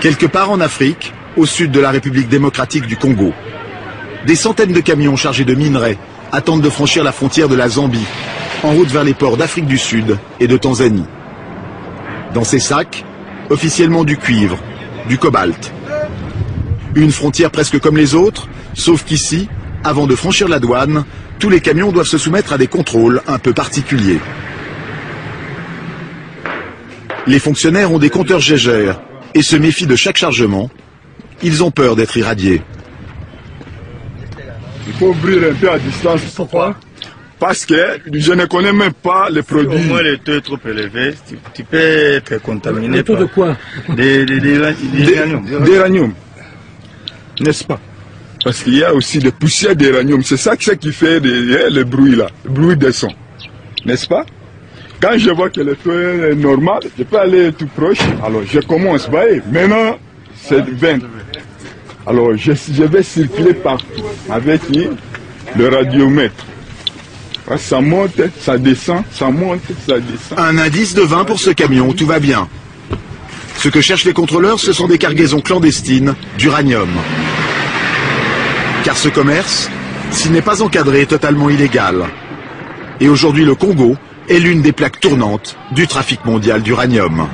Quelque part en Afrique, au sud de la République démocratique du Congo, des centaines de camions chargés de minerais attendent de franchir la frontière de la Zambie, en route vers les ports d'Afrique du Sud et de Tanzanie. Dans ces sacs, officiellement du cuivre, du cobalt. Une frontière presque comme les autres, sauf qu'ici, avant de franchir la douane, tous les camions doivent se soumettre à des contrôles un peu particuliers. Les fonctionnaires ont des compteurs Geiger et se méfient de chaque chargement. Ils ont peur d'être irradiés. Il faut ouvrir un peu à distance. Pourquoi? Parce que je ne connais même pas les produits. Au moins le taux est trop élevé, tu peux être contaminé. Le taux de quoi? D'uranium. N'est-ce pas? Parce qu'il y a aussi des poussières d'uranium. C'est ça qui fait le bruit là, le bruit des sons. N'est-ce pas? Quand je vois que le taux est normal, je peux aller tout proche. Alors je commence, voyez, maintenant c'est 20. Alors je vais circuler partout avec le radiomètre. Ça monte, ça descend, ça monte, ça descend. Un indice de 20 pour ce camion, tout va bien. Ce que cherchent les contrôleurs, ce sont des cargaisons clandestines d'uranium. Car ce commerce, s'il n'est pas encadré, est totalement illégal. Et aujourd'hui, le Congo est l'une des plaques tournantes du trafic mondial d'uranium.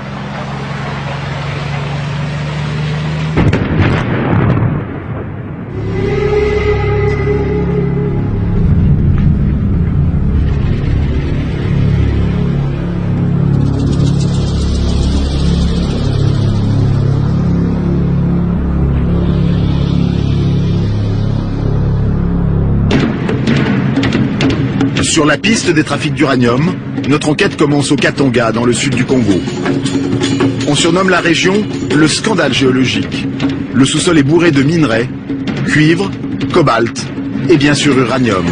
Sur la piste des trafics d'uranium, notre enquête commence au Katanga, dans le sud du Congo. On surnomme la région le scandale géologique. Le sous-sol est bourré de minerais, cuivre, cobalt et bien sûr uranium.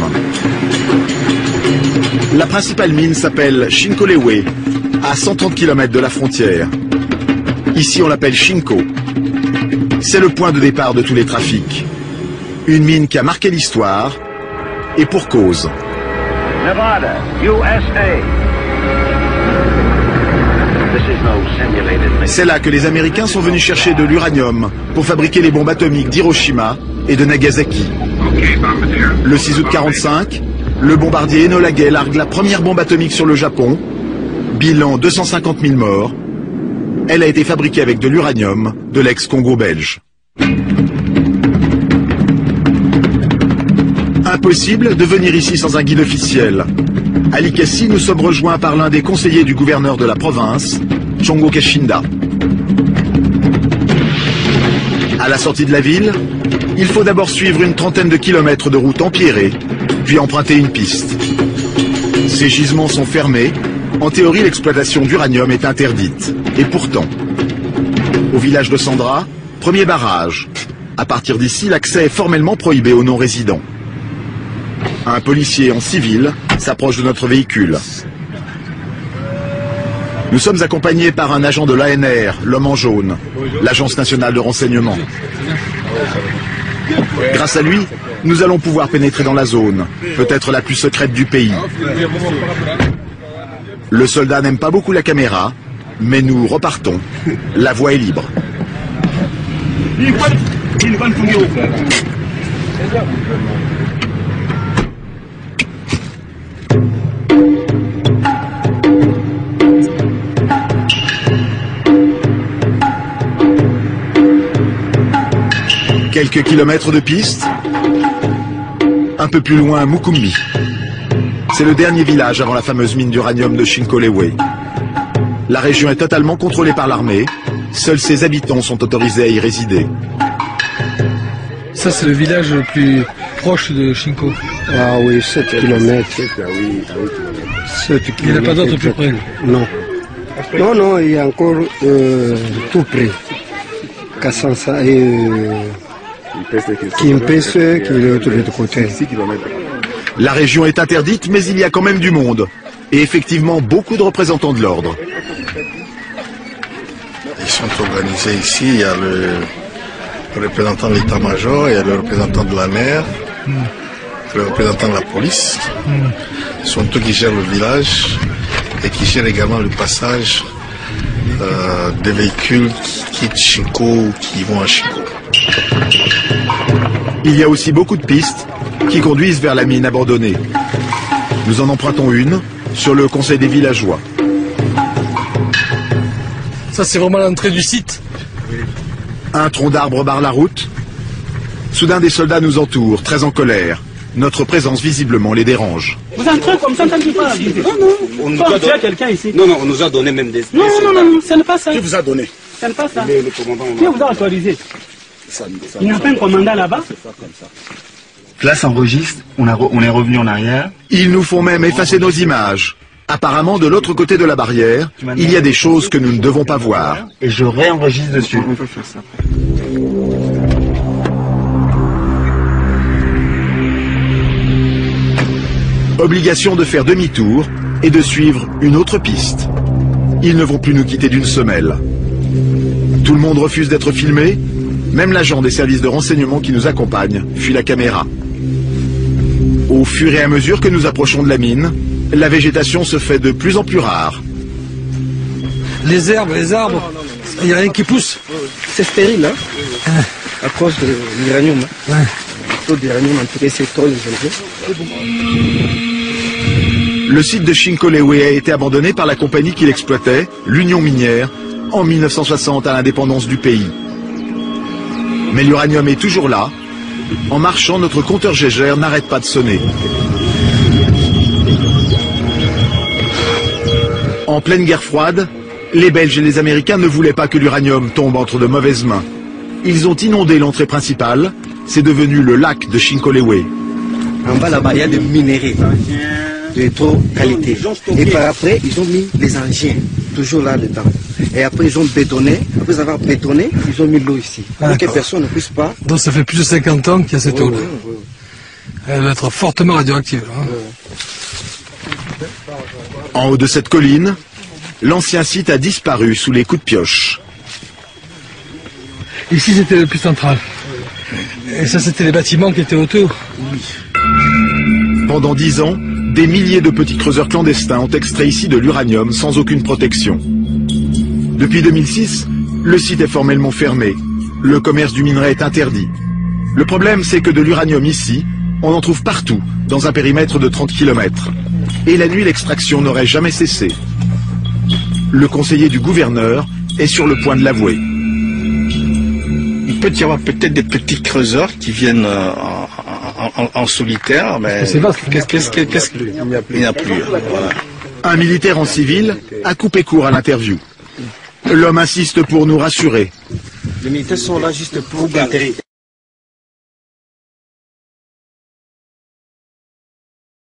La principale mine s'appelle Shinkolewe, à 130 km de la frontière. Ici on l'appelle Shinko. C'est le point de départ de tous les trafics. Une mine qui a marqué l'histoire, et pour cause. Nevada, USA. C'est là que les Américains sont venus chercher de l'uranium pour fabriquer les bombes atomiques d'Hiroshima et de Nagasaki. Le 6 août 1945, le bombardier Enola Gay largue la première bombe atomique sur le Japon. Bilan 250 000 morts. Elle a été fabriquée avec de l'uranium de l'ex-Congo belge. Impossible de venir ici sans un guide officiel. À Likasi, nous sommes rejoints par l'un des conseillers du gouverneur de la province, Chongo Kashinda. À la sortie de la ville, il faut d'abord suivre une trentaine de kilomètres de route empierrée, puis emprunter une piste. Ces gisements sont fermés. En théorie, l'exploitation d'uranium est interdite. Et pourtant, au village de Sandra, premier barrage. À partir d'ici, l'accès est formellement prohibé aux non-résidents. Un policier en civil s'approche de notre véhicule. Nous sommes accompagnés par un agent de l'ANR, l'homme en jaune, l'Agence nationale de renseignement. Grâce à lui, nous allons pouvoir pénétrer dans la zone, peut-être la plus secrète du pays. Le soldat n'aime pas beaucoup la caméra, mais nous repartons. La voie est libre. Quelques kilomètres de piste. Un peu plus loin, Mukumbi. C'est le dernier village avant la fameuse mine d'uranium de Shinkolewe. La région est totalement contrôlée par l'armée. Seuls ses habitants sont autorisés à y résider. Ça, c'est le village le plus proche de Shinko. Ah oui, 7 km. 7 km. Il n'y en a pas d'autre plus près? Non. Non, il y a encore tout près. Kassansa et Kimpese qui est de l'autre côté. La région est interdite, mais il y a quand même du monde. Et effectivement, beaucoup de représentants de l'ordre. Ils sont organisés ici. Il y a le représentant de l'état-major, il y a le représentant de la mer, le représentant de la police. Ce sont eux qui gèrent le village et qui gèrent également le passage des véhicules qui quittent Chinko ou qui vont à Chinko. Il y a aussi beaucoup de pistes qui conduisent vers la mine abandonnée. Nous en empruntons une sur le conseil des villageois. Ça, c'est vraiment l'entrée du site. Un tronc d'arbre barre la route. Soudain, des soldats nous entourent, très en colère. Notre présence visiblement les dérange. Vous entrez comme ça, tant qu'il pas. Non, non. Tu as quelqu'un ici. Non, non, on nous a donné même des... Non, non, non, non, ce n'est pas ça. Qui vous a donné? Ce n'est pas ça. Le commandant... Qui vous a autorisé? Il n'y a pas un commandant là-bas? Là, ça enregistre, on est revenu en arrière. Ils nous font même effacer nos images. Apparemment, de l'autre côté de la barrière, il y a des choses que nous ne devons pas voir. Et je réenregistre dessus. On peut faire ça. Obligation de faire demi-tour et de suivre une autre piste. Ils ne vont plus nous quitter d'une semelle. Tout le monde refuse d'être filmé. Même l'agent des services de renseignement qui nous accompagne fuit la caméra. Au fur et à mesure que nous approchons de la mine, la végétation se fait de plus en plus rare. Les herbes, les arbres, il n'y a rien qui pousse. C'est stérile, hein, à cause de l'uranium. Hein. Le taux d'uranium, en tout cas, c'est trop élevé. Le site de Chincolewe a été abandonné par la compagnie qui l'exploitait, l'Union minière, en 1960 à l'indépendance du pays. Mais l'uranium est toujours là. En marchant, notre compteur Geiger n'arrête pas de sonner. En pleine guerre froide, les Belges et les Américains ne voulaient pas que l'uranium tombe entre de mauvaises mains. Ils ont inondé l'entrée principale. C'est devenu le lac de Chincolewe. En bas là-bas, il y a des minéraux de trop qualité. Et par après, ils ont mis les engins, toujours là-dedans. Et après, ils ont bétonné. Après avoir bétonné, ils ont mis l'eau ici. Pour que personne ne puisse pas. Donc ça fait plus de 50 ans qu'il y a cette eau-là. Elle va être fortement radioactive. Hein. En haut de cette colline, l'ancien site a disparu sous les coups de pioche. Ici, c'était le puits central. Et ça, c'était les bâtiments qui étaient autour. Pendant 10 ans, des milliers de petits creuseurs clandestins ont extrait ici de l'uranium sans aucune protection. Depuis 2006, le site est formellement fermé. Le commerce du minerai est interdit. Le problème, c'est que de l'uranium ici, on en trouve partout, dans un périmètre de 30 km. Et la nuit, l'extraction n'aurait jamais cessé. Le conseiller du gouverneur est sur le point de l'avouer. Il peut y avoir peut-être des petits creuseurs qui viennent en solitaire, mais il n'y a plus. Voilà. Un militaire en civil a coupé court à l'interview. L'homme insiste pour nous rassurer. Les militaires sont là juste pour garder.